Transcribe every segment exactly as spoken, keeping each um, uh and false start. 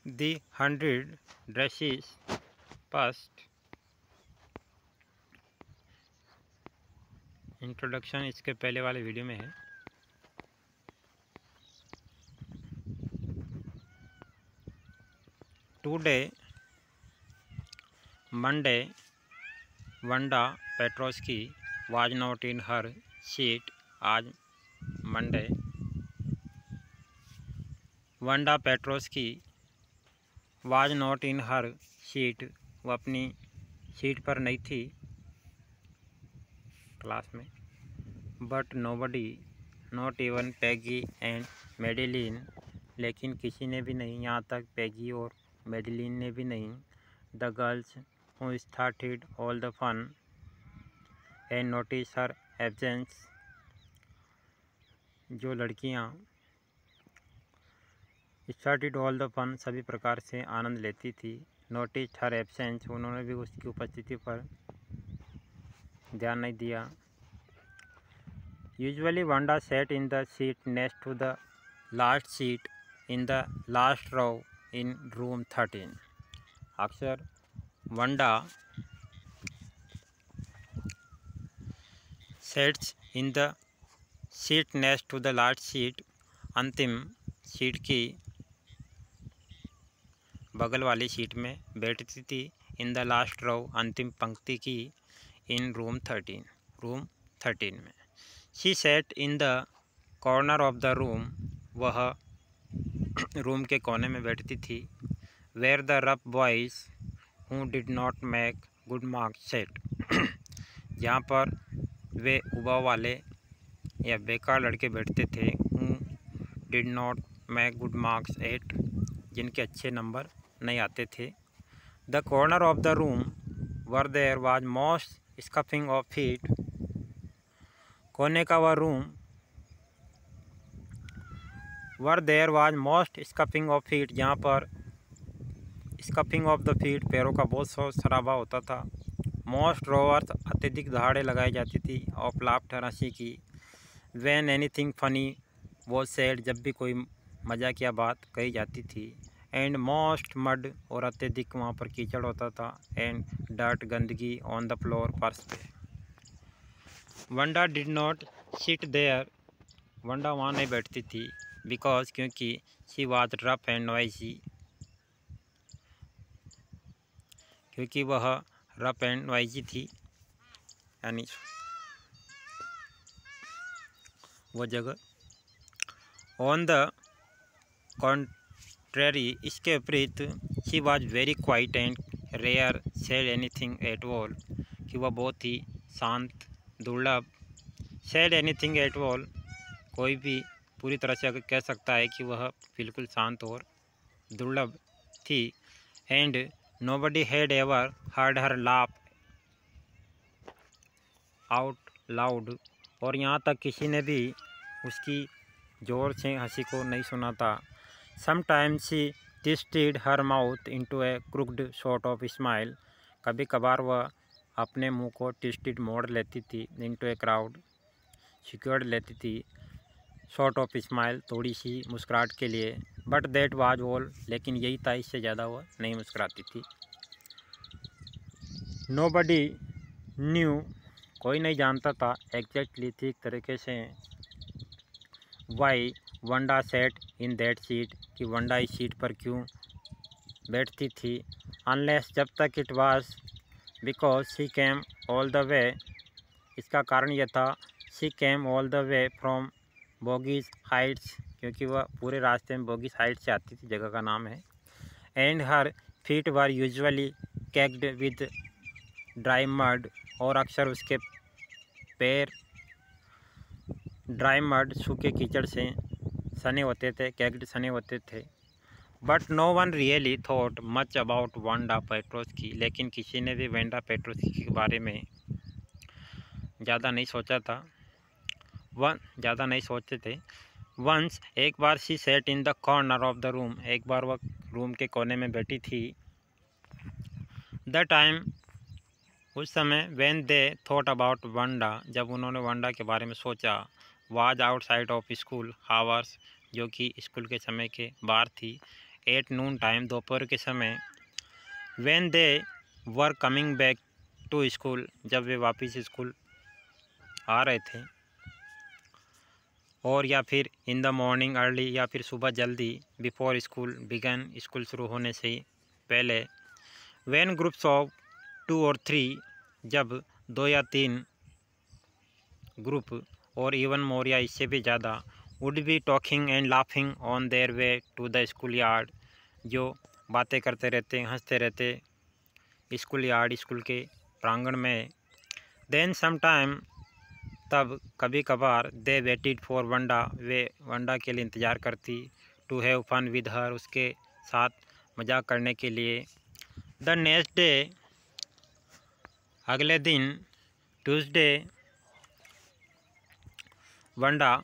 The hundred dresses past introduction इसके पहले वाले वीडियो में है। Today Monday Wanda Petronski was not in her seat. आज Monday Wanda Petronski was not in her seat, वो अपनी सीट पर नहीं थी क्लास में। But nobody not even Peggy and Madeline, लेकिन किसी ने भी नहीं, यहाँ तक पैगी और मेडेलिन ने भी नहीं। The girls who started all the fun and notice her absence, जो लड़कियाँ स्टार्टेड ऑल द फन सभी प्रकार से आनंद लेती थी। नोटिस हर एब्सेंस, उन्होंने भी उसकी उपस्थिति पर ध्यान नहीं दिया। Usually Wanda sat in the seat next to the last seat in the last row in room thirteen. अक्सर Wanda sits in the seat next to the last seat, अंतिम सीट की बगल वाली सीट में बैठती थी। इन द लास्ट रो, अंतिम पंक्ति की। In room thirteen, room thirteen में। She sat in the corner of the room, वह रूम के कोने में बैठती थी। Where the rough boys who did not make good marks sat, जहाँ पर वे उबाऊ वाले या बेकार लड़के बैठते थे। Who did not make good marks at, जिनके अच्छे नंबर नहीं आते थे। The corner of the room were there was most scuffing of feet, कोने का वह room were there was most scuffing of feet, जहाँ पर स्कफिंग ऑफ द फीट, पैरों का बहुत शोर शराबा होता था। मोस्ट रोवर्स, अत्यधिक दहाड़े लगाई जाती थी। ऑफ लाफ्टर, हंसी की। When anything funny was said, जब भी कोई मजाकिया बात कही जाती थी। एंड मोस्ट मड, और अत्यधिक वहाँ पर कीचड़ होता था। एंड डर्ट, गंदगी। ऑन द फ्लोर, फर्श पे। Wanda did not sit there, Wanda वहाँ नहीं बैठती थी। बिकॉज, क्योंकि she was rough and noisy, क्योंकि वह रफ एंड नॉइजी थी, यानी वो जगह। ऑन द कॉन्ट्रेरी, इसके विपरीत, she was very quiet and rare said anything at all, कि वह बहुत ही शांत, दुर्लभ। सेड एनीथिंग एट ऑल, कोई भी पूरी तरह से अगर कह सकता है कि वह बिल्कुल शांत और दुर्लभ थी। And nobody had ever heard her laugh out loud, और यहाँ तक किसी ने भी उसकी ज़ोर से हंसी को नहीं सुना था। Sometimes she twisted her mouth into a crooked sort of smile, कभी कभार वह अपने मुंह को ट्विस्टेड मोड़ लेती थी। इनटू ए क्राउड, सिक्योर लेती थी। सॉर्ट ऑफ स्माइल, थोड़ी सी मुस्कुराहट के लिए। बट दैट वाज ऑल, लेकिन यही था, इससे ज़्यादा वह नहीं मुस्कुराती थी। नोबडी न्यू, कोई नहीं जानता था एग्जैक्टली, ठीक तरीके से, why Wanda sat in that seat, कि वंडा इस सीट पर क्यों बैठती थी। अनलेस, जब तक, it was because she came all the way, इसका कारण यह था, she came all the way from Boggins Heights, क्योंकि वह पूरे रास्ते में बोगीज हाइट से आती थी, जगह का नाम है। And her feet were usually caked with dry mud, और अक्सर उसके पैर ड्राई मड, सूखे कीचड़ से सने होते थे, कैक्ड सने होते थे। But no one really thought much about Wanda Petronski, लेकिन किसी ने भी वंडा पेट्रोस्की के बारे में ज़्यादा नहीं सोचा था, वन ज़्यादा नहीं सोचते थे। वंस, एक बार, she sat in the corner of the room, एक बार वह रूम के कोने में बैठी थी। द टाइम, उस समय, when they thought about Wanda, जब उन्होंने वंडा के बारे में सोचा, was outside of school hours, जो कि स्कूल के समय के बाहर थी। एट नून टाइम, दोपहर के समय, when they were coming back to school, जब वे वापस स्कूल आ रहे थे, और या फिर इन द मॉर्निंग अर्ली, या फिर सुबह जल्दी, बिफोर स्कूल बिगन, स्कूल शुरू होने से ही पहले, when groups of two or three, जब दो या तीन ग्रुप, और इवन मोर, या इससे भी ज़्यादा, would be talking and laughing on their way to the school yard, जो बातें करते रहते, हंसते रहते स्कूल यार्ड, स्कूल के प्रांगण में। देन सम टाइम, तब कभी कभार, दे वेटिड फॉर वंडा, वे वंडा के लिए इंतज़ार करती, to have fun with her, उसके साथ मजाक करने के लिए। द नेक्स्ट डे, अगले दिन, Tuesday, Wanda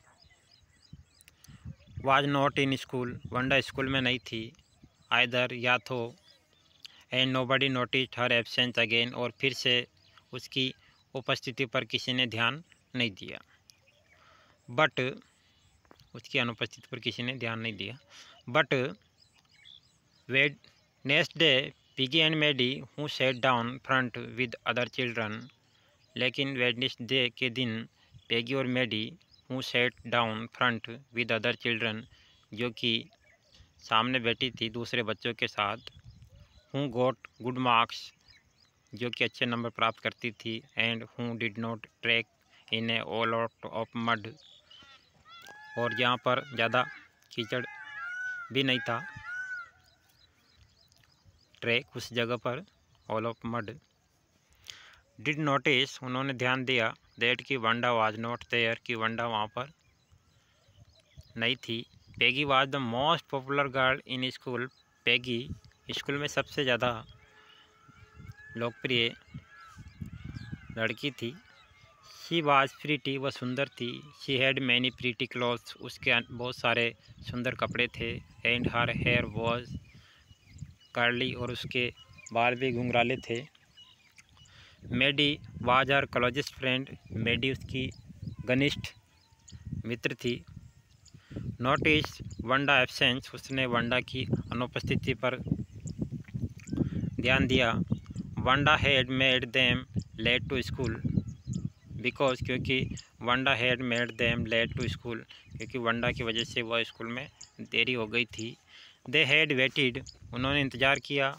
was not in school, Wanda school में नहीं थी, आइदर, या तो, and nobody noticed her absence again, और फिर से उसकी उपस्थिति पर किसी ने ध्यान नहीं दिया। बट, उसकी अनुपस्थिति पर किसी ने ध्यान नहीं दिया। But Wednesday, Peggy and Maddie who sat down front with other children, लेकिन वेडनेसडे के दिन पेगी और Maddie who sat down front with other children, जो कि सामने बैठी थी दूसरे बच्चों के साथ, हु गोट गुड मार्क्स, जो कि अच्छे नंबर प्राप्त करती थी, and who did not track in a lot of mud, और जहाँ पर ज़्यादा कीचड़ भी नहीं था, ट्रैक उस जगह पर, all of mud, did notice, उन्होंने ध्यान दिया, दैट कि वंडा वाज नॉट देयर, कि वंडा वहाँ पर नहीं थी। Peggy was the most popular girl in school, Peggy school में सबसे ज़्यादा लोकप्रिय लड़की थी। शी वाज प्रीटी, वह सुंदर थी। She had many pretty clothes, उसके बहुत सारे सुंदर कपड़े थे। And her hair was curly, और उसके बाल भी घुंघराले थे। Maddie was her closest friend, मैडी उसकी घनिष्ठ मित्र थी। नोटिस वंडा एब्सेंस, उसने वंडा की अनुपस्थिति पर ध्यान दिया। Wanda had made them late to school because, क्योंकि Wanda had made them late to school, क्योंकि वंडा की वजह से वह स्कूल में देरी हो गई थी। दे हैड वेटिड, उन्होंने इंतज़ार किया,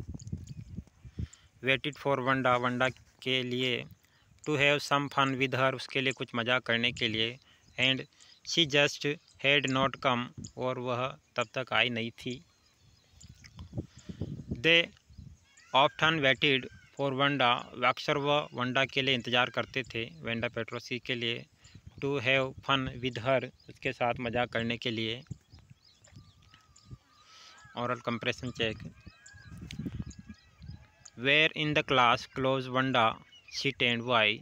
वेटिड फॉर वंडा, वंडा के लिए, to have some fun with her, उसके लिए कुछ मजाक करने के लिए। And she just had not come, और वह तब तक आई नहीं थी। They often waited for Wanda, अक्सर वह वंडा के लिए इंतज़ार करते थे, वंडा पेट्रोसी के लिए, to have fun with her, उसके साथ मजाक करने के लिए। Oral comprehension check. Where in the class close Wanda sit and why,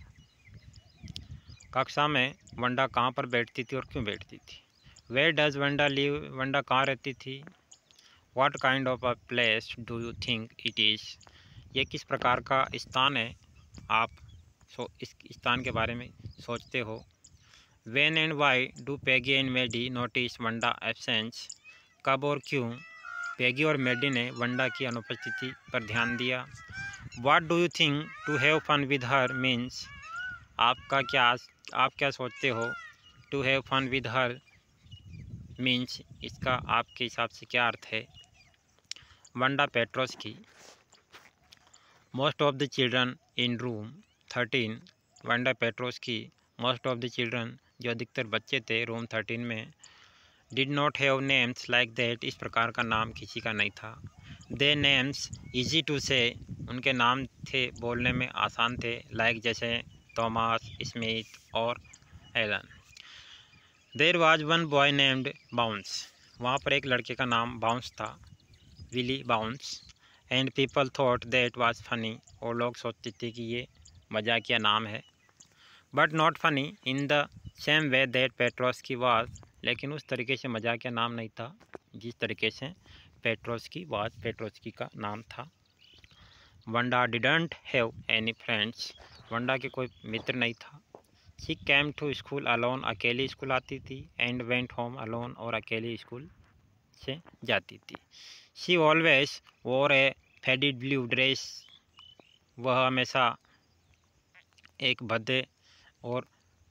कक्षा में वंडा कहाँ पर बैठती थी और क्यों बैठती थी। Where does Wanda live, Wanda कहाँ रहती थी। What kind of a place do you think it is, ये किस प्रकार का स्थान है, आप सो इस स्थान के बारे में सोचते हो। When and why do Peggy and Maddie notice Wanda absence, कब और क्यों पेगी और मैडी ने वंडा की अनुपस्थिति पर ध्यान दिया। What do you think to have fun with her means, आपका क्या आप क्या सोचते हो। To have fun with her means, इसका आपके हिसाब से क्या अर्थ है। वंडा पेट्रोस की। Most of the children in room thirteen, Wanda Petronski की मोस्ट ऑफ द चिल्ड्रन, जो अधिकतर बच्चे थे रूम थर्टीन में, did not have names like that, इस प्रकार का नाम किसी का नहीं था। दे नेम्स इजी टू से, उनके नाम थे बोलने में आसान थे, लाइक जैसे Thomas, Smith or Allen. There was one boy named Bounce, वहाँ पर एक लड़के का नाम बाउंस था, Willie Bounce. And people thought that was funny, और लोग सोचते थे कि ये मजाकिया नाम है। But not funny in the same way that Petronski was, लेकिन उस तरीके से मजाकिया नाम नहीं था जिस तरीके से पेट्रोस्की वाज, पेट्रोस्की का नाम था। Wanda didn't have any friends, Wanda के कोई मित्र नहीं था। She came to school alone, अकेली स्कूल आती थी। एंड वेंट होम अलोन, और अकेली स्कूल से जाती थी। शी ऑलवेज वोर ए फेडेड ब्लू ड्रेस, वह हमेशा एक भद्दे और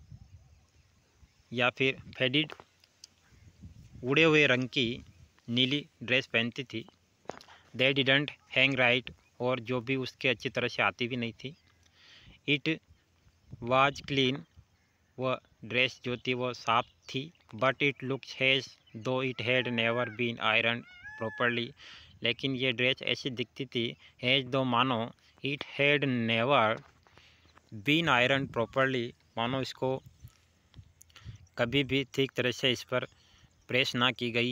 या फिर फेडेड उड़े हुए रंग की नीली ड्रेस पहनती थी। दे डिडंट हैंग राइट, और जो भी उसके अच्छी तरह से आती भी नहीं थी। इट वाज क्लीन, वह ड्रेस जो थी वो साफ थी। But it looks as though it had never been iron properly, लेकिन ये ड्रेस ऐसी दिखती थी हैज दो मानो it had never been iron properly, मानो इसको कभी भी ठीक तरह से इस पर प्रेस ना की गई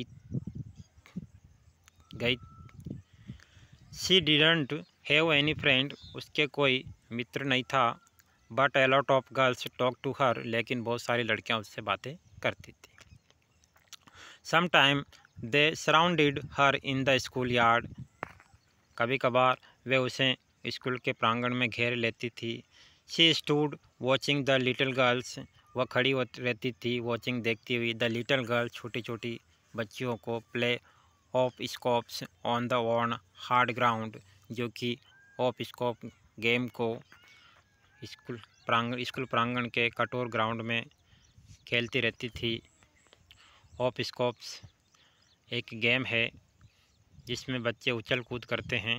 गई she didn't have any friend, उसके कोई मित्र नहीं था। But a lot of girls talk to her, लेकिन बहुत सारी लड़कियां उससे बातें करती थी। Some time they surrounded her in the school yard, कभी कभार वे उसे स्कूल के प्रांगण में घेर लेती थी। She stood watching the little girls, वह खड़ी रहती थी वॉचिंग देखती हुई द लिटिल गर्ल्स, छोटी छोटी बच्चियों को play hopscotch on the on hard ground, जो कि ऑफ स्कोप गेम को स्कूल प्रांगण स्कूल प्रांगण के कठोर ग्राउंड में खेलती रहती थी। ऑफ स्कोप्स एक गेम है जिसमें बच्चे उछल कूद करते हैं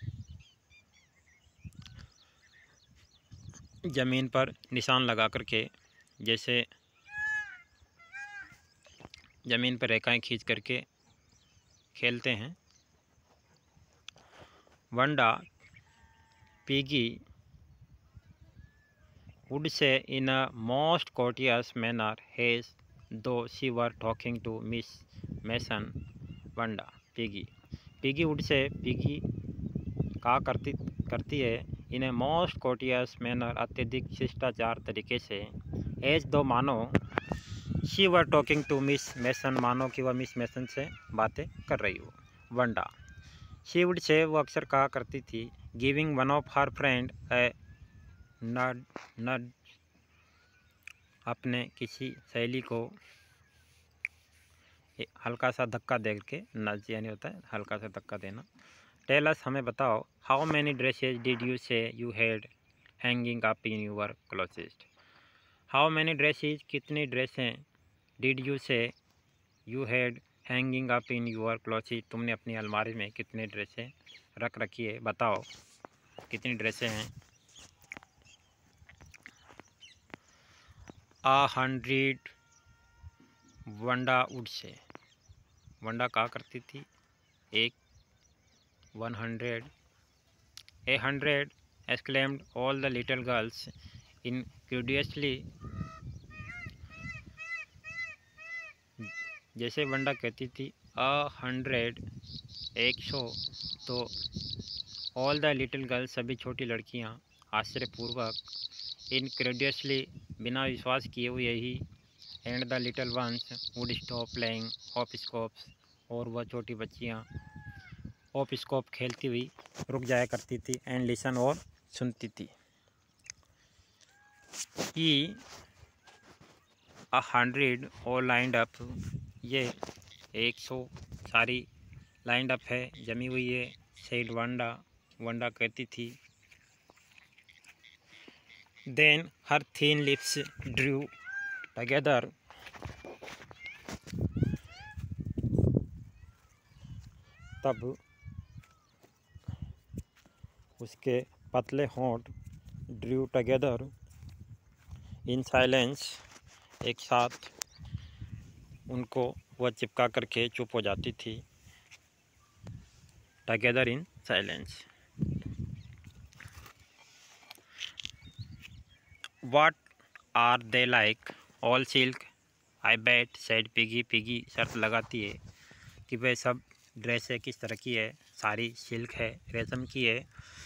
ज़मीन पर निशान लगा करके, जैसे ज़मीन पर रेखाएं खींच करके खेलते हैं। Wanda Peggy would say in a most courteous manner as though she were talking to Miss Mason, Wanda Peggy Peggy would say, Peggy कहा करती करती है in a most courteous manner, अत्यधिक शिष्टाचार तरीके से, एज दो मानो she were talking to Miss Mason, मानो कि वह मिस मैसन से बातें कर रही हो। वंडा शी वुड से, वो अक्सर कहा करती थी, giving one of her friend a nod nod, अपने किसी सहेली को हल्का सा धक्का दे के, नज यानी होता है हल्का सा धक्का देना। टेल अस, हमें बताओ, how many dresses did you say you had hanging up in your closet. How many dresses, कितनी ड्रेसें, did you say you had hanging up in your closet, तुमने अपनी अलमारी में कितनी ड्रेसें रख रखी है, बताओ कितनी ड्रेसें हैं। आ हंड्रेड, वंडा वुड से, वंडा कहा करती थी एक, one hundred, a hundred, exclaimed all the little girls incredulously, जैसे वंडा कहती थी अ हंड्रेड, एक सौ, तो ऑल द लिटिल गर्ल्स, सभी छोटी लड़कियां आश्चर्यपूर्वक, इनक्रेडियसली, बिना विश्वास किए हुए ही, and the little ones would stop playing of scopes, और वह छोटी बच्चियां ऑफ स्कोप खेलती हुई रुक जाया करती थी, एंड लिसन, और सुनती थी। ई a hundred all lined up, ये एक सौ सारी लाइंड अप है, जमी हुई है, सेड वंडा, वंडा कहती थी। Then her thin lips drew together, तब उसके पतले होंठ ड्रू टगेदर इन साइलेंस, एक साथ उनको वह चिपका करके चुप हो जाती थी। Together in silence. What are they like, all silk I bet, said Peggy, Peggy शर्त लगाती है कि वह सब ड्रेसें किस तरह की है, सारी सिल्क है, रेशम की है।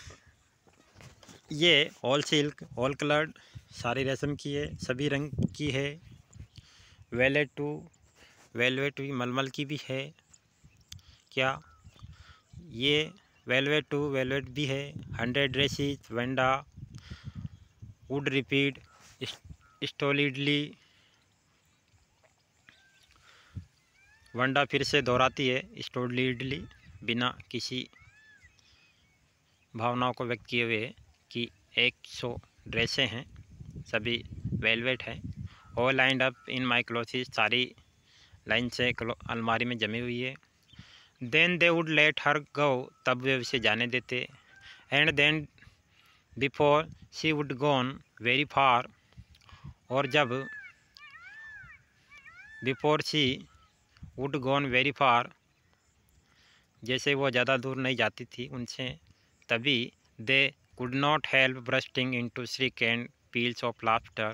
ये ऑल सिल्क, ऑल कलर्ड, सारी रेशम की है, सभी रंग की है। वेलेट टू, वेलवेट भी मलमल की भी है क्या, ये वेलवेट टू वेलवेट भी है। Hundred dresses, Wanda would repeat stolidly, Wanda फिर से दोहराती है स्टोलिडली, बिना किसी भावनाओं को व्यक्त किए हुए, कि एक सौ ड्रेसें हैं, सभी वेलवेट हैं। All lined up in my clothes, सारी लाइन से अलमारी में जमी हुई है। Then they would let her go, तब वे उसे जाने देते। And then before she would gone very far, और जब before she would gone very far, जैसे वो ज़्यादा दूर नहीं जाती थी उनसे, तभी they could not help bursting into shriek and peals of laughter,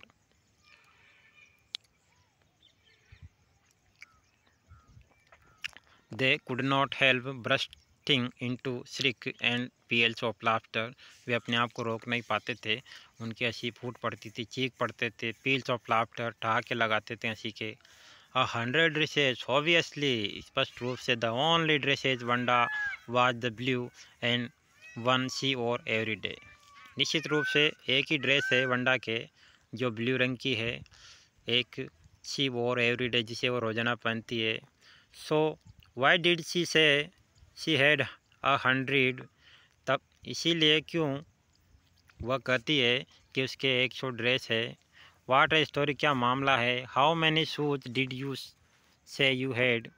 they could not help bursting into shriek and peals of laughter, वे अपने आप को रोक नहीं पाते थे, उनकी हंसी फूट पड़ती थी, चीख पड़ते थे। पील्स ऑफ लाफ्टर, ठहाके लगाते थे हंसी के। अ हंड्रेड ड्रेसेज, ऑब्वियसली, स्पष्ट रूप से। The only dresses Wanda was the blue and one she wore every day, निश्चित रूप से एक ही ड्रेस है वंडा के, जो ब्लू रंग की है, एक शी और एवरी डे, जिसे वो रोज़ाना पहनती है। So why did she say she had a hundred, तब इसीलिए क्यों वह कहती है कि उसके एक सौ ड्रेस है। वाट ए स्टोरी, क्या मामला है। How many shoes did you say you had,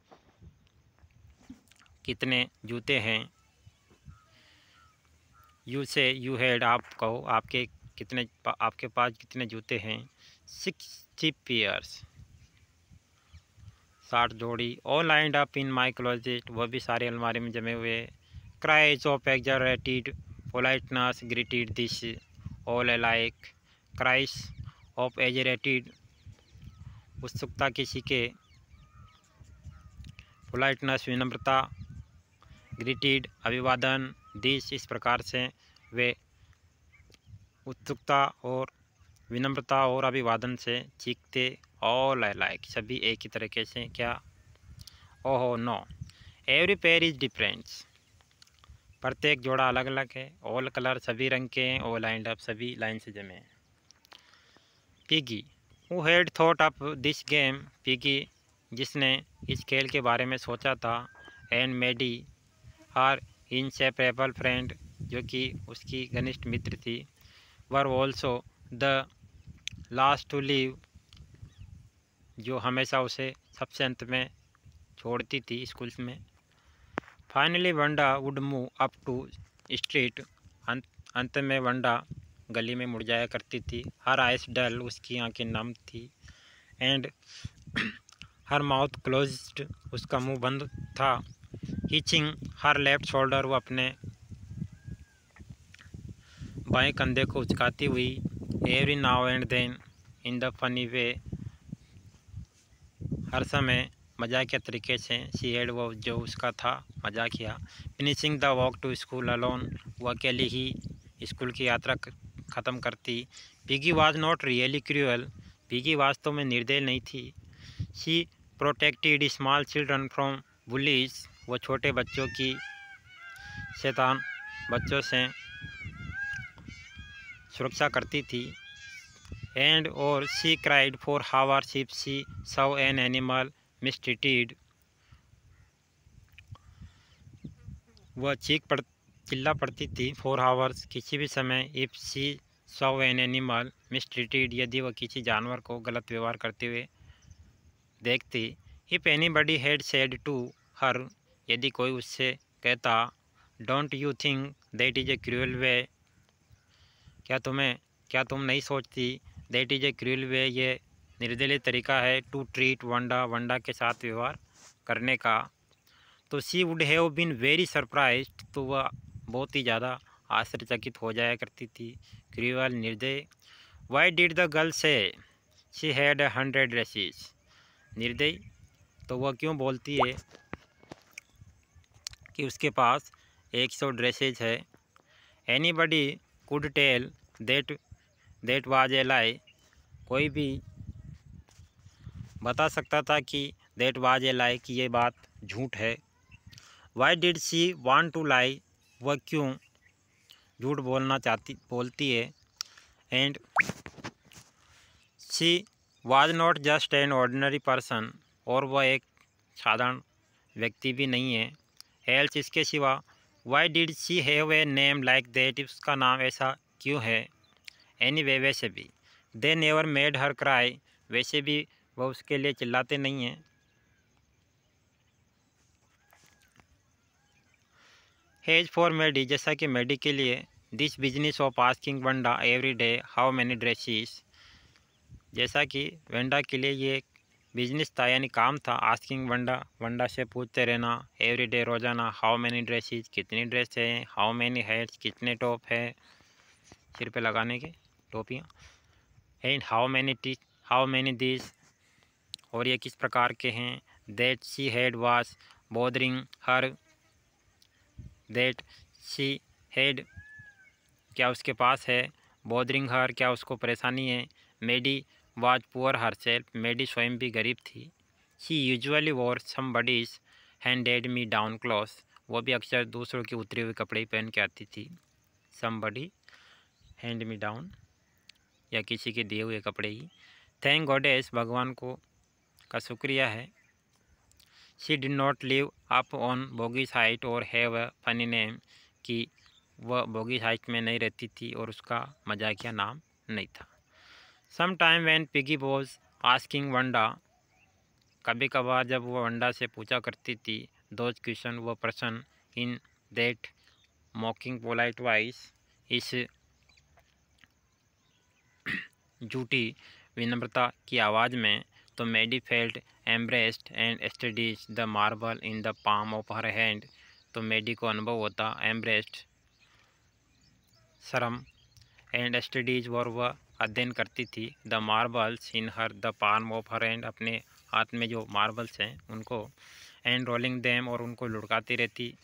कितने जूते हैं। यू से यू हैड, आप कहो आपके कितने आपके पास कितने जूते हैं। सिक्सटी पेयर्स, साठ जोड़ी। All lined up in my closet, वह भी सारे अलमारी में जमे हुए। Cries of exaggerated politeness greeted this all alike, cries of exaggerated, उत्सुकता किसी के, पोलाइटनेस विनम्रता, ग्रीटेड अभिवादन, दिस इस प्रकार से, वे उत्सुकता और विनम्रता और अभिवादन से चीखते। ऑल अलाइक, सभी एक ही तरीके से। क्या, ओहो no, every pair is different, प्रत्येक जोड़ा अलग अलग है। ऑल कलर, सभी रंग के हैं। ऑल लाइंड अप, सभी लाइन से जमे हैं। Peggy, who had thought up this game, Peggy, जिसने इस खेल के बारे में सोचा था। And Maddie her inseparable friend, जो कि उसकी घनिष्ठ मित्र थी। Were also the last to leave, जो हमेशा उसे सबसे अंत में छोड़ती थी स्कूल में। Finally Wanda would move up to street, अंत अंत में वंडा गली में मुड़ जाया करती थी। हर आइस डल, उसकी आंखें नम थी। एंड हर माउथ क्लोज्ड, उसका मुंह बंद था। हिचिंग हर लेफ्ट शोल्डर, वो अपने बाएं कंधे को उचकाती हुई। Every now and then in the funny way, हर समय मजाकिया तरीके से। शी हैड, वो जो उसका था मजाकिया। Finishing the walk to school alone, वो अकेली ही स्कूल की यात्रा ख़त्म करती। Peggy was not really cruel, पिगी वास्तव में निर्दयी नहीं थी। She protected small children from bullies, वो छोटे बच्चों की, शैतान बच्चों से सुरक्षा करती थी। एंड और she cried for hours if she saw an animal mistreated, वह चीख पड़ चिल्ला पड़ती थी। फॉर हावर्स, किसी भी समय। If she saw an animal mistreated, यदि वह किसी जानवर को गलत व्यवहार करते हुए देखती। If anybody had said to her, यदि कोई उससे कहता। Don't you think that is a cruel way, क्या तुम्हें क्या तुम नहीं सोचती। That is a cruel way, ये निर्दयी तरीका है। टू ट्रीट वंडा, वंडा के साथ व्यवहार करने का। तो she would have been very surprised, तो वह बहुत ही ज़्यादा आश्चर्यचकित हो जाया करती थी। क्रूअल, निर्दयी। Why did the girl say she had a hundred dresses, निर्दयी, तो वह क्यों बोलती है कि उसके पास एक सौ ड्रेसेज है। Anybody could tell that that was a lie, कोई भी बता सकता था कि दैट वाज ए लाई, कि ये बात झूठ है। Why did she want to lie, वह क्यों झूठ बोलना चाहती बोलती है। And she was not just an ordinary person, और वह एक साधारण व्यक्ति भी नहीं है। एल्स इसके सिवा why did she have a name like that, उसका नाम ऐसा क्यों है। एनीवे वैसे भी they never made her cry, वैसे भी वह उसके लिए चिल्लाते नहीं हैं। हेज फॉर मेडी, जैसा कि मेडी के लिए this business of asking Wanda every day how many dresses, जैसा कि वंडा के लिए ये बिजनेस था यानी काम था। आस्किंग वंडा, वंडा से पूछते रहना। एवरी डे, रोजाना। हाउ मैनी ड्रेसेस, कितनी ड्रेस है। हाउ मैनी हेड्स, कितने टॉप है सिर पे लगाने के टोपियाँ। And how many T how many this, और ये किस प्रकार के हैं। That she had was bothering her, that she had क्या उसके पास है। बोदरिंग हर क्या उसको परेशानी है। Maddie was poor herself, Maddie स्वयं भी गरीब थी। She usually wore somebody's handed me down cloth, वो भी अक्सर दूसरों के उतरे हुए कपड़े ही पहन के आती थी। समबडी हैंड मी डाउन, या किसी के दिए हुए कपड़े ही। थैंक गॉडेस, भगवान को का शुक्रिया है। She did not live up on Boggins height or have a funny name, कि वह बोगीज हाइट में नहीं रहती थी और उसका मजाकिया नाम नहीं था। Some time when Peggy was asking Wanda, कभी कभार जब वह वंडा से पूछा करती थी दोज क्वेश्चन, वह प्रश्न, in that mocking polite voice, इस झूठी विनम्रता की आवाज़ में, तो Maddie felt embarrassed and studies the marble in the palm of her hand, तो मेडी को अनुभव होता एम्ब्रेस्ड शर्म, एंड स्टडीज और वह अध्ययन करती थी, the marbles in her the palm of her hand, अपने हाथ में जो मार्बल्स हैं उनको, एंड रोलिंग देम और उनको लुढ़काती रहती,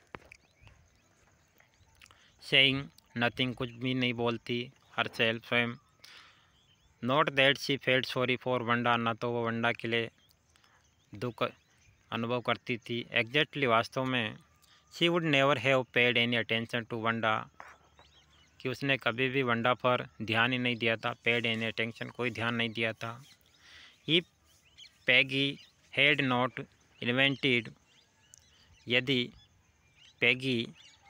सेइंग नथिंग कुछ भी नहीं बोलती, हर सेल्फ स्वयं। Not that she felt sorry for Wanda, न तो वो वंडा के लिए दुख अनुभव करती थी। एग्जैक्टली वास्तव में she would never have paid any attention to Wanda, कि उसने कभी भी वंडा पर ध्यान ही नहीं दिया था। पेड एनी अटेंशन, कोई ध्यान नहीं दिया था। ही पैगी हैड नॉट इन्वेंटेड, यदि पैगी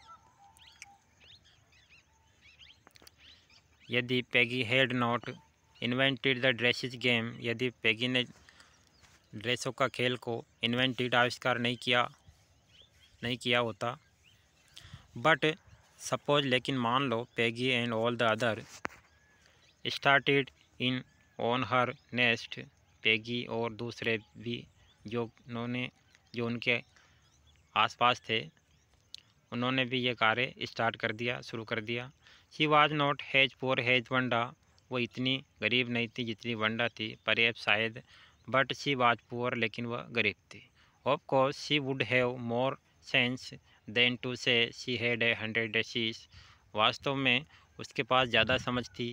यदि Peggy had not invented the dresses game, यदि पैगी ने ड्रेसों का खेल को इन्वेंटेड आविष्कार नहीं किया नहीं किया होता। बट सपोज, लेकिन मान लो, Peggy and all the other started in on her nest, Peggy और दूसरे भी जो उन्होंने जो उनके आसपास थे उन्होंने भी ये कार्य स्टार्ट कर दिया शुरू कर दिया। She was not has poor has Wanda, वो इतनी गरीब नहीं थी जितनी वंडा थी, पर शायद। बट शी वाज पुअर, लेकिन वह गरीब थी। Of course she would have more sense than to say she had a hundred dresses, वास्तव में उसके पास ज़्यादा समझ थी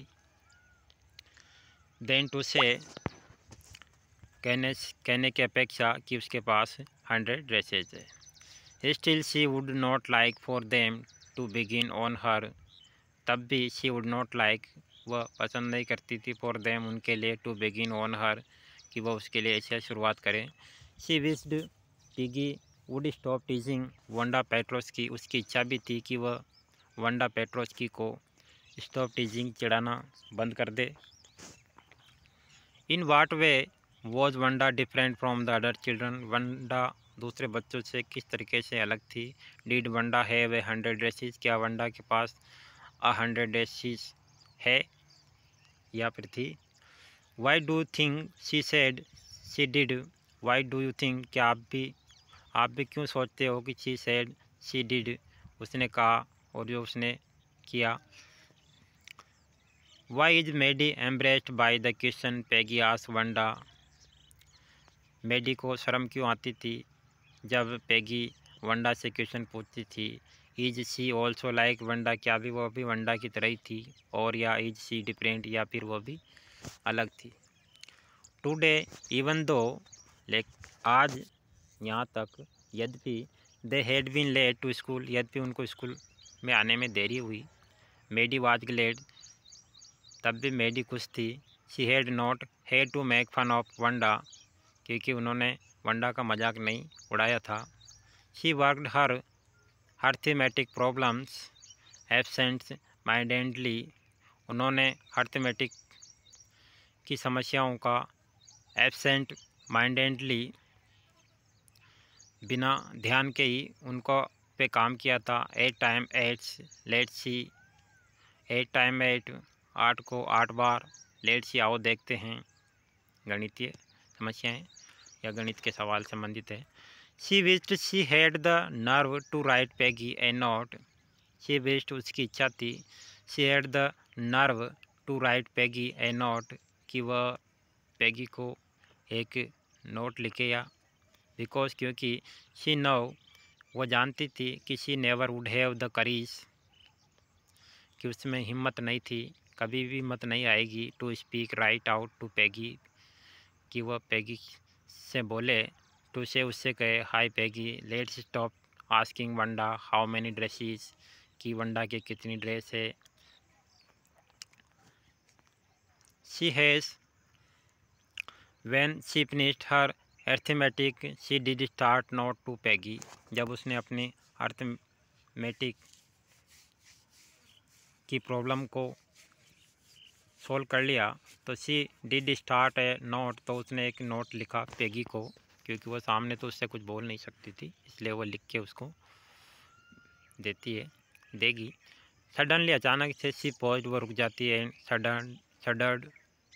देन टू से कहने कहने की अपेक्षा कि उसके पास हंड्रेड ड्रेसेज है। Still she would not like for them to begin on her, तब भी शी वुड नॉट लाइक, वह पसंद नहीं करती थी, फॉर देम उनके लिए, टू बिगिन ऑन हर, कि वह उसके लिए ऐसे शुरुआत करें। She wished Peggy would stop teasing Wanda Petronski, उसकी इच्छा भी थी कि वह वंडा पेट्रोस्की को स्टॉप टीजिंग, चिढ़ाना बंद कर दे। In what way was Wanda different from the other children, वंडा दूसरे बच्चों से किस तरीके से अलग थी। Did Wanda have a hundred dresses, क्या वंडा के पास अ हंड्रेड ड्रेसेस है या फिर थी। Why do think she said she did, why do you think, क्या आप भी आप भी क्यों सोचते हो कि शी सेड शी डिड, उसने कहा और जो उसने किया। Why is Maddie embarrassed by the question, Peggy asked Wanda, Maddie को शर्म क्यों आती थी जब पैगी वंडा से क्वेश्चन पूछती थी। Is she also like Wanda, क्या भी वह भी वंडा की तरह ही थी, और या इज शी डिफरेंट, या फिर वह भी अलग थी। टुडे इवन दो, लेक आज यहाँ तक, यद्यपि they had been late to school, यद्यपि उनको स्कूल में आने में देरी हुई। मेडी वाज ग्लेड, तब भी मेडी खुश थी। She had not had to make fun of Wanda, क्योंकि उन्होंने वंडा का मजाक नहीं उड़ाया था। She worked her arithmetic problems absent mindedly. उन्होंने अर्थमेटिक की समस्याओं का एब्सेंट माइंडेडली बिना ध्यान के ही उनको पे काम किया था। Eight times eights let see eight times eight आठ को आठ बार लेट सी आओ देखते हैं। गणितीय समस्याएं या गणित के सवाल संबंधित है। She wished she had the nerve to write Peggy a note. She wished उसकी इच्छा थी। She had the nerve to write Peggy a note कि वह पैगी को एक नोट लिखे या बिकॉज क्योंकि शी नो वो जानती थी कि she never would have the courage कि उसमें हिम्मत नहीं थी, कभी भी हिम्मत नहीं आएगी to speak right out to Peggy कि वह पैगी से बोले, टू से उससे कहे hi Peggy let's stop asking Wanda how many dresses कि वंडा के कितनी ड्रेस है। She has when she finished her arithmetic she did start note to Peggy. जब उसने अपनी अर्थमेटिक की प्रॉब्लम को सोल्व कर लिया तो she did start a note, तो उसने एक नोट लिखा पैगी को, क्योंकि वो सामने तो उससे कुछ बोल नहीं सकती थी, इसलिए वो लिख के उसको देती है देगी। सडनली अचानक से शी पॉज्ड, वो रुक जाती है। सडन सडर्ड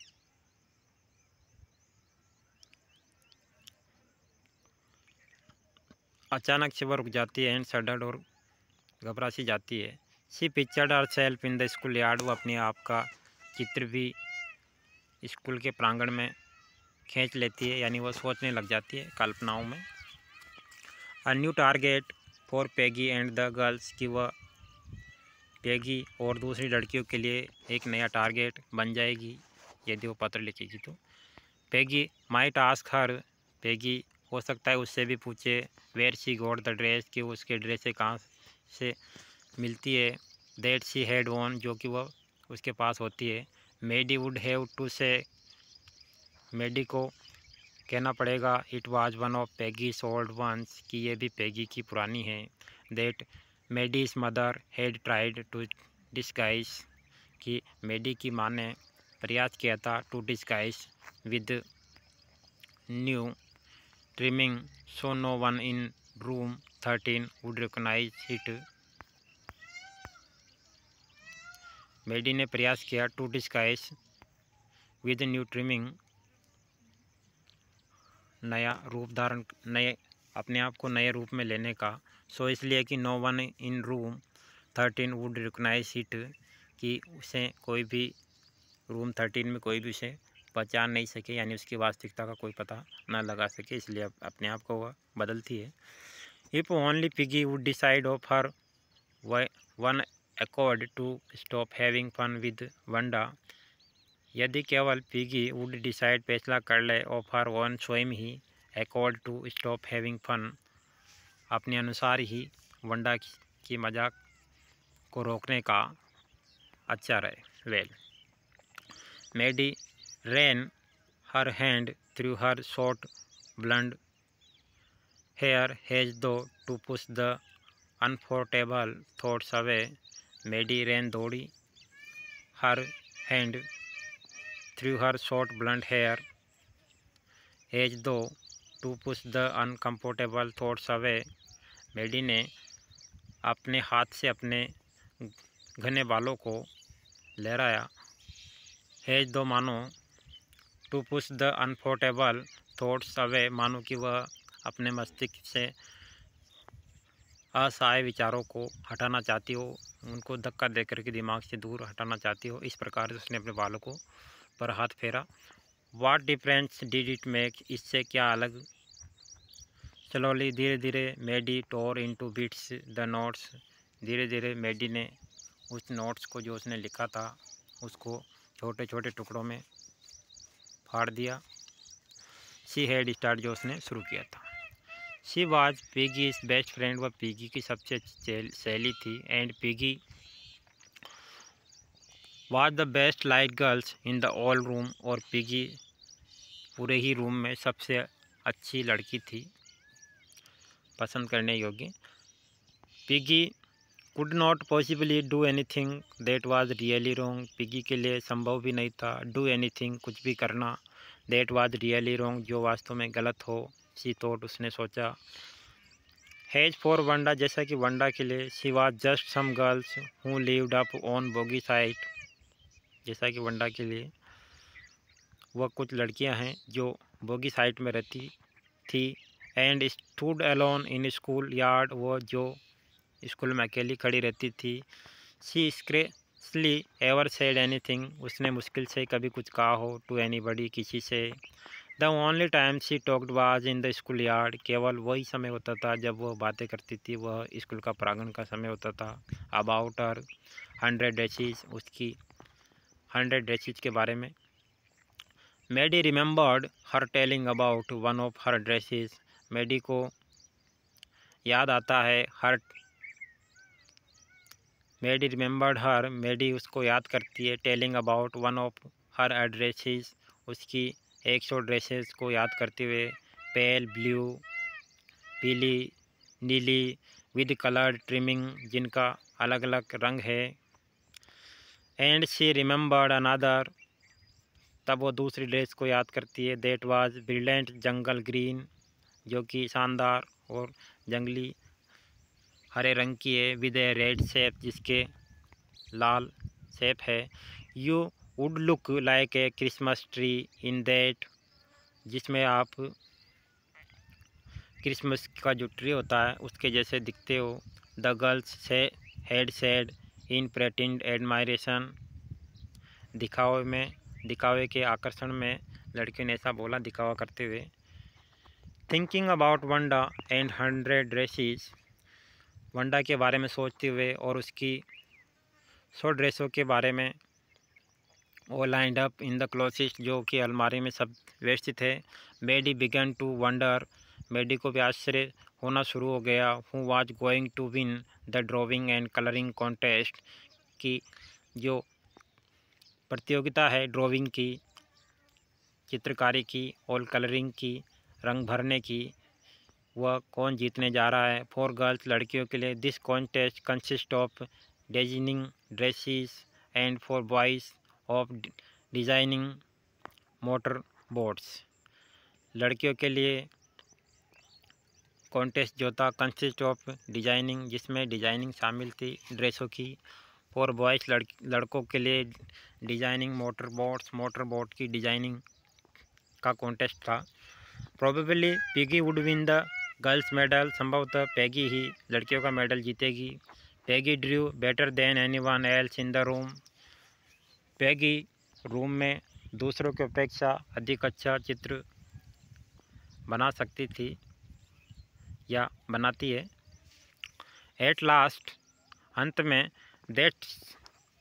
अचानक से वो रुक जाती है। एंड सडर्ड और घबरा सी जाती है। She pictured herself in the school yard, वो अपने आप का चित्र भी स्कूल के प्रांगण में खींच लेती है, यानी वो सोचने लग जाती है कल्पनाओं में। A new target for Peggy and the girls कि वह पैगी और दूसरी लड़कियों के लिए एक नया टारगेट बन जाएगी यदि वो पत्र लिखेगी तो। पैगी माइट आस्क हर, पैगी हो सकता है उससे भी पूछे where she got the dress कि उसके ड्रेस से कहाँ से मिलती है। दैट शी हैड ऑन जो कि वह उसके पास होती है। मेडी वुड हैव टू से, मेडी को कहना पड़ेगा it was one of Peggy's old ones कि ये भी पैगी की पुरानी है। That Maddie's mother had tried to disguise कि मेडी की माँ ने प्रयास किया था to disguise with new trimming so no one in room thirteen would recognise it. Maddie ने प्रयास किया to disguise with new trimming, नया रूप धारण, नए अपने आप को नए रूप में लेने का। सो इसलिए कि no one in room thirteen would recognise it कि उसे कोई भी रूम थर्टीन में कोई भी उसे पहचान नहीं सके, यानी उसकी वास्तविकता का कोई पता ना लगा सके, इसलिए अपने आप को वह बदलती है। If only Peggy would decide of her own accord to stop having fun with Wanda, यदि केवल पिगी वुड डिसाइड फैसला कर ले ऑफ हर वन स्वयं ही accord to stop having fun अपने अनुसार ही वंडा की मजाक को रोकने का अच्छा रहे। Well Maddie ran her hand through her short blond hair as though to push the uncomfortable thoughts away. Maddie ran दौड़ी her hand through her short blond hair as though to push the uncomfortable thoughts away. Maddie ने अपने हाथ से अपने घने बालों को लहराया। हैज दो मानो to push the uncomfortable thoughts away, मानो कि वह अपने मस्तिष्क से असहाय विचारों को हटाना चाहती हो, उनको धक्का देकर के दिमाग से दूर हटाना चाहती हो। इस प्रकार से उसने अपने बालों को पर हाथ फेरा। What difference did it make, इससे क्या अलग। स्लोली धीरे धीरे Maddie tore into bits the notes, धीरे धीरे मेडी ने उस नोट्स को जो उसने लिखा था उसको छोटे छोटे टुकड़ों में फाड़ दिया। शी हैड स्टार्ट, जो उसने शुरू किया था। She was Peggy's best friend, वह पिगी की सबसे अच्छी सहेली थी। And Peggy was the best liked girls in the whole room, और पिगी पूरे ही रूम में सबसे अच्छी लड़की थी, पसंद करने योग्य। Peggy could not possibly do anything that was really wrong. Peggy के लिए संभव भी नहीं था डू एनीथिंग, कुछ भी करना, दैट वाज रियली रॉन्ग, जो वास्तव में गलत हो। शी थॉट, उसने सोचा। हैज फॉर वंडा, जैसा कि वंडा के लिए। She was just some girls who lived up on बोगी साइड, जैसा कि वंडा के लिए वह कुछ लड़कियां हैं जो बोगी साइड में रहती थी। And stood alone in school yard, वो जो स्कूल में अकेली खड़ी रहती थी। She scarcely ever said anything, उसने मुश्किल से कभी कुछ कहा हो टू एनीबडी, किसी से। The only time she talked was in the school yard, केवल वही समय होता था जब वह बातें करती थी, वह स्कूल का प्रांगण का समय होता था। अबाउट हर हंड्रेड ड्रेसेस, उसकी हंड्रेड ड्रेसेस के बारे में। Maddie remembered her telling about one of her dresses, Maddie को याद आता है her Maddie remembered her, Maddie उसको याद करती है। Telling about one of her dresses, उसकी एक सौ ड्रेसेस को याद करते हुए। पेल ब्लू, पीली, नीली, विद कलर ट्रिमिंग, जिनका अलग अलग रंग है। एंड शी रिमेंबर्ड अनदर, तब वो दूसरी ड्रेस को याद करती है। That was brilliant jungle green, जो कि शानदार और जंगली हरे रंग की है। विद ए रेड शेप, जिसके लाल शेप है। You would look like a Christmas tree in that, जिसमें आप क्रिसमस का जो ट्री होता है उसके जैसे दिखते हो। द गर्ल्स से had said in pretend admiration, दिखावे में दिखावे के आकर्षण में लड़कियों ने ऐसा बोला, दिखावा करते हुए। Thinking about Wanda and hundred dresses, Wanda के बारे में सोचते हुए और उसकी सौ ड्रेसों के बारे में। वो lined up in the closet, जो कि अलमारी में सब व्यवस्थित है। Maddie began to wonder, Maddie को भी आश्चर्य होना शुरू हो गया। Who was going to win the drawing and colouring contest, की जो प्रतियोगिता है ड्राइंग की, चित्रकारी की और कलरिंग की, रंग भरने की, वह कौन जीतने जा रहा है। फॉर गर्ल्स, लड़कियों के लिए। This contest consist of designing dresses and for boys of designing motor boats, लड़कियों के लिए कॉन्टेस्ट जो था कंसिस्ट ऑफ डिजाइनिंग, जिसमें डिजाइनिंग शामिल थी ड्रेसों की। फॉर बॉयज़, लड़ लड़कों के लिए designing motor boats, motor boat की डिजाइनिंग का कॉन्टेस्ट था। Probably Peggy would win the girls medal, संभवतः पैगी ही लड़कियों का मेडल जीतेगी। Peggy drew better than anyone else in the room, Peggy room में दूसरों की अपेक्षा अधिक अच्छा चित्र बना सकती थी या बनाती है। एट लास्ट, अंत में, दैट्स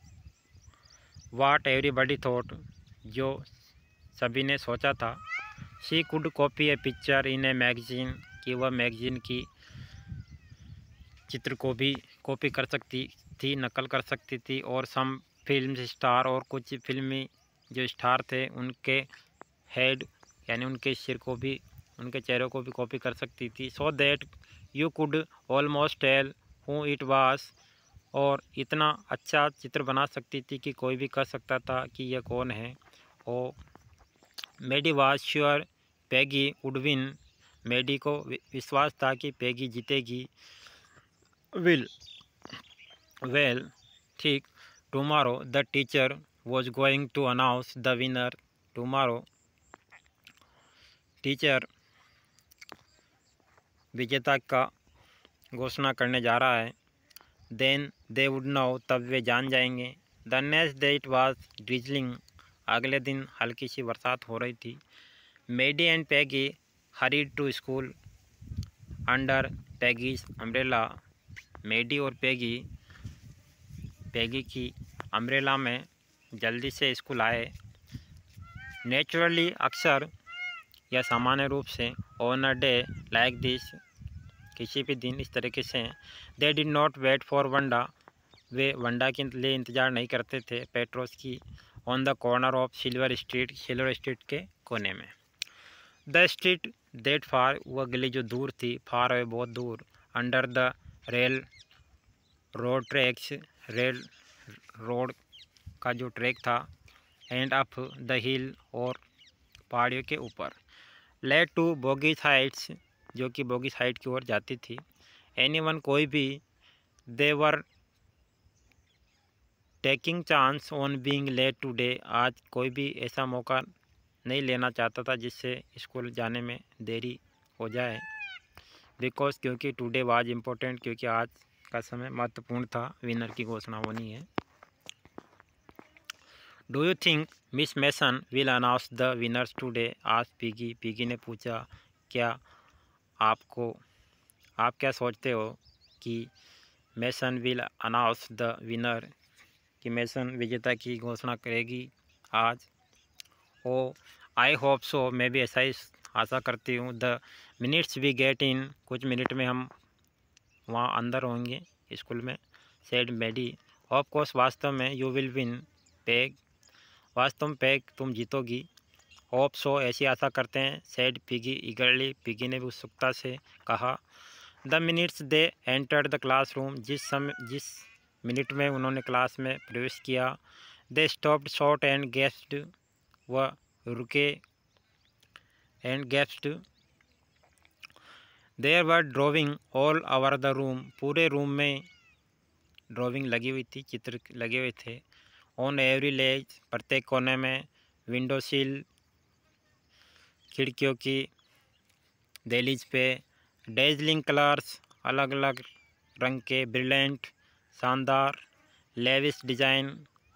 वाट एवरीबडी थॉट, जो सभी ने सोचा था। She could copy a picture in a magazine, कि वह मैगजीन की चित्र को भी कॉपी कर सकती थी, नकल कर सकती थी। और सम फिल्म स्टार, और कुछ फिल्मी जो स्टार थे उनके हेड यानी उनके सिर को भी, उनके चेहरों को भी कॉपी कर सकती थी। So that you could almost tell who it was, और इतना अच्छा चित्र बना सकती थी कि कोई भी कह सकता था कि यह कौन है। और Maddie was sure Peggy would win, Maddie को विश्वास था कि पैगी जीतेगी। विल वेल ठीक, tomorrow the teacher was going to announce the winner, tomorrow teacher विजेता का घोषणा करने जा रहा है। देन दे वुड नो, तब वे जान जाएंगे। The next day it was drizzling, अगले दिन हल्की सी बरसात हो रही थी। Maddie and Peggy hurried to school under Peggy's umbrella, Maddie और पैगी पैगी की अम्ब्रेला में जल्दी से स्कूल आए। नेचुरली, अक्सर या सामान्य रूप से, on a day like this, किसी भी दिन इस तरीके से। They did not wait for Wanda, वे वंडा के लिए इंतज़ार नहीं करते थे। Petronski on the corner of Silver Street, Silver Street के कोने में। द स्ट्रीट दैट फार, वह गली जो दूर थी, फार अवे बहुत दूर, under the railroad tracks, railroad का जो ट्रैक था, एंड अप द हिल, और पहाड़ियों के ऊपर, लेड टू बोगीज हाइट्स, जो कि बोगीज हाइट की ओर जाती थी। एनीवन, कोई भी, they were taking chance on being late today, आज कोई भी ऐसा मौका नहीं लेना चाहता था जिससे स्कूल जाने में देरी हो जाए। बिकॉज, क्योंकि टुडे वाज इम्पोर्टेंट, क्योंकि आज का समय महत्वपूर्ण था। विनर की घोषणा होनी है। Do you think Miss Mason will announce the winners today, आज पिगी, पिगी ने पूछा, क्या आपको आप क्या सोचते हो कि Mason will announce the winner, कि मैसन विजेता की घोषणा करेगी आज। ओ आई होप सो, मैं भी ऐसा ही आशा करती हूँ। The minutes we get in, कुछ मिनट में हम वहाँ अंदर होंगे स्कूल में। सेड मेडी, ऑफ कोर्स, वास्तव में, यू विल विन पैग, वास्तव में पैग तुम जीतोगी। होप सो, ऐसी आशा करते हैं। सेड पिगी ईगरली, पिगी ने भी उत्सुकता से कहा। The minutes they entered the classroom, जिस समय जिस मिनट में उन्होंने क्लास में प्रवेश किया, they stopped short and gasped, वह रुके and gasped, there were drawing all over the room, पूरे रूम में ड्राइंग लगी हुई थी, चित्र लगे हुए थे। ऑन एवरी लेज, प्रत्येक कोने में, विंडो सील, खिड़कियों की दहलीज पे, डेजलिंग कलर्स, अलग अलग रंग के, ब्रिलियंट, शानदार, लेविश डिजाइन,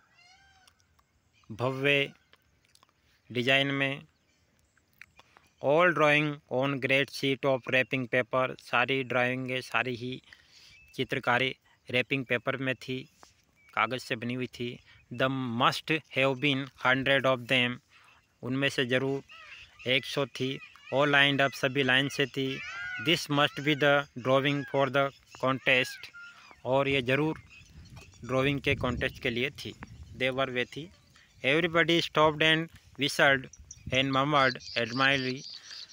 भव्य डिजाइन में, all drawing on great sheet of wrapping paper, सारी ड्राइंगें, सारी ही चित्रकारी रैपिंग पेपर में थी, कागज़ से बनी हुई थी। There must have been hundred of them, उनमें से ज़रूर एक सौ थी। ऑल लाइंड अप, सभी लाइन से थी। This must be the drawing for the contest, और ये ज़रूर ड्राइंग के कॉन्टेस्ट के लिए थी। देवर, वे थी। Everybody stopped and whistled and murmured admiringly,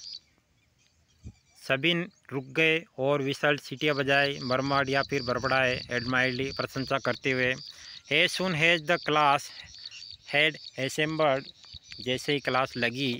सभी रुक गए और विसल्ड, सीटियाँ बजाए, मरमर्ड या फिर बड़बड़ाए, एडमायरली, प्रशंसा करते हुए। As soon as the class had assembled, जैसे ही क्लास लगी,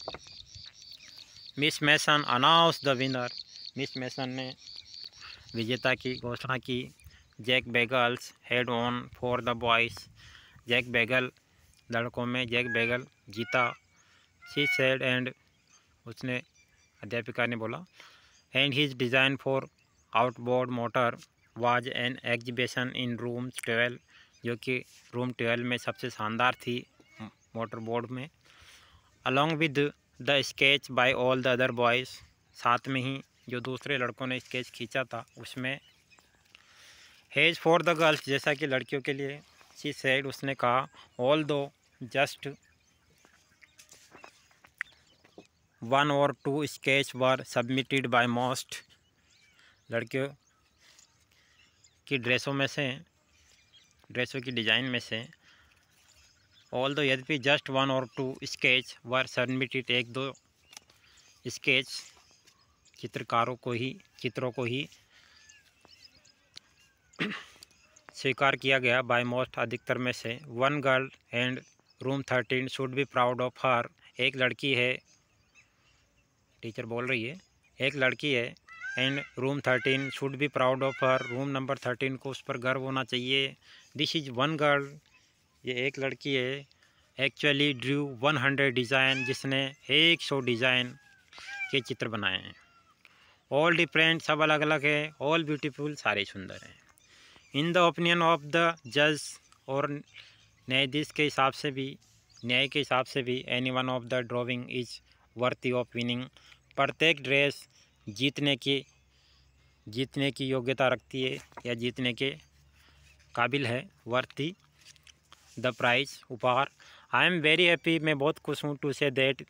Miss Mason announce the winner, Miss Mason ने विजेता की घोषणा की। Jack Beggles had won for the boys, Jack Beggle, लड़कों में जैक बेगल जीता। शी सेड, एंड, उसने, अध्यापिका ने बोला, and his design for outboard motor was an exhibition in room twelve, जो कि रूम ट्वेल्व में सबसे शानदार थी मोटर बोर्ड में। Along with the sketch by all the other boys, साथ में ही जो दूसरे लड़कों ने स्केच खींचा था उसमें। हेज फॉर द गर्ल्स, जैसा कि लड़कियों के लिए। शी सेड, उसने कहा, although just one or two sketch were submitted by most, लड़कियों की ड्रेसों में से, ड्रेसों की डिज़ाइन में से, ऑल दो, यद्यपि, just one or two sketch were submitted, एक दो स्केच चित्रकारों को ही चित्रों को ही स्वीकार किया गया, बाय मोस्ट, अधिकतर में से। One girl and room thirteen should be proud of her, एक लड़की है, टीचर बोल रही है, एक लड़की है, and room thirteen should be proud of her, room number thirteen को उस पर गर्व होना चाहिए। दिस इज़ वन गर्ल, ये एक लड़की है, actually drew one hundred design, जिसने एक सौ डिज़ाइन के चित्र बनाए हैं। ऑल डिफरेंट, सब अलग अलग है। ऑल ब्यूटीफुल, सारे सुंदर हैं। In the opinion of the जज, और न्यायाधीश के हिसाब से भी, न्याय के हिसाब से भी, any one of the drawing is worthy of winning, प्रत्येक ड्रेस जीतने की जीतने की योग्यता रखती है या जीतने के काबिल है। वर्थी द प्राइज, उपहार। आई एम वेरी हैप्पी, मैं बहुत खुश हूँ, टू से दैट,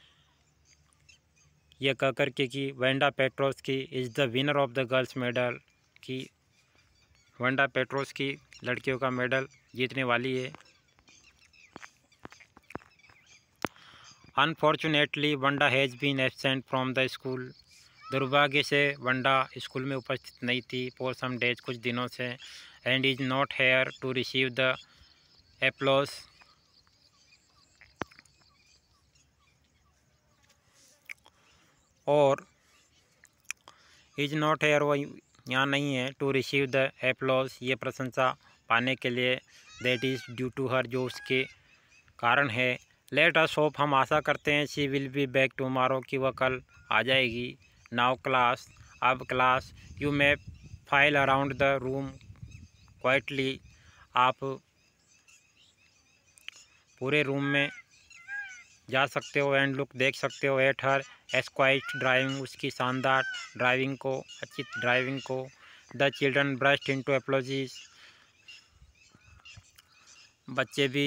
यह कहकर के कि Wanda Petronski is the winner of the girls medal, की वेंडा पेट्रोस की लड़कियों का मेडल जीतने वाली है। Unfortunately Wanda has been absent from the school. दुर्भाग्य से वंडा स्कूल में उपस्थित नहीं थी फॉर सम डेज, कुछ दिनों से। And is not here to receive the applause. और इज़ नॉट हेयर, वो यहाँ नहीं है, टू रिसीव द एप्लॉज, ये प्रशंसा पाने के लिए। That is due to her, जो उसके कारण है। लेट अस होप, हम आशा करते हैं, she will be back tomorrow, कि वह कल आ जाएगी। नाउ क्लास, अब class, you may file around the room quietly, आप पूरे रूम में जा सकते हो। एंड लुक, देख सकते हो, एट हर एस्क्वाइट ड्राइविंग, उसकी शानदार ड्राइविंग को, अच्छी ड्राइविंग को। The children burst into applause, बच्चे भी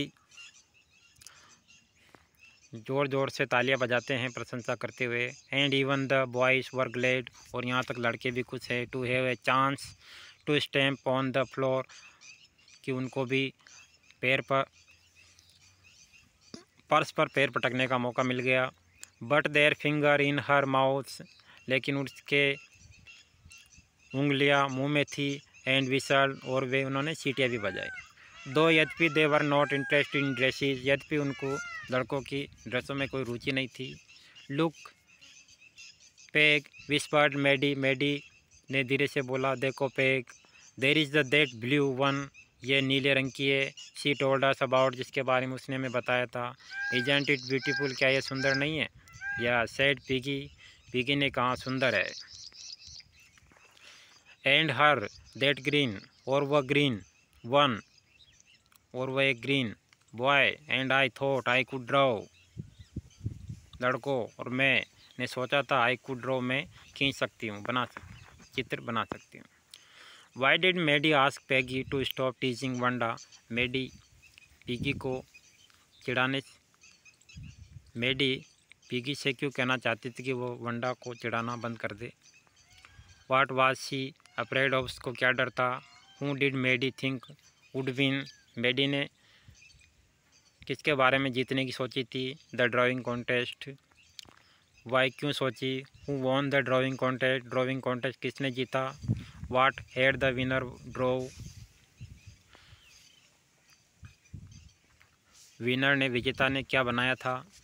ज़ोर ज़ोर से तालियां बजाते हैं प्रशंसा करते हुए। And even the boys were glad, और यहाँ तक लड़के भी कुछ है। To have a chance to stamp on the floor, कि उनको भी पैर पर फर्श पर पैर पटकने का मौका मिल गया। But their finger in her mouth, लेकिन उसके उंगलियां मुंह में थी। एंड विसल, और वे उन्होंने सीटियाँ भी बजाई। दो यद्यपि they were not interested in dresses, यद्यपि उनको लड़कों की ड्रेसों में कोई रुचि नहीं थी। Look Peg whispered Maddy, Maddy ने धीरे से बोला, देखो Peg, there is the that blue one, ये नीले रंग की है। शी टोल्ड अस अबाउट, जिसके बारे में उसने हमें बताया था। इजंट इट ब्यूटीफुल, क्या ये सुंदर नहीं है? या सेड पिगी, पिगी ने कहा, सुंदर है। एंड हर दैट ग्रीन, और वह ग्रीन वन, और वह एक green boy. And I thought I could draw, लड़कों, और मैं ने सोचा था, आई कुड ड्रॉ, मैं खींच सकती हूँ, बना सकती, चित्र बना सकती हूँ। Why did Maddy ask Peggy to stop teaching Wanda, Maddy Peggy को चिढ़ाने, मेडी पिगी से क्यों कहना चाहती थी कि वो वंडा को चिढ़ाना बंद कर दे। What was she afraid of, उसको क्या डर था। Who did Maddy think would win, Maddy ने किसके बारे में जीतने की सोची थी। द ड्राइंग कॉन्टेस्ट, वाई क्यों सोची। Who won the drawing contest, drawing contest किसने जीता। What had the winner draw, winner ने, विजेता ने क्या बनाया था।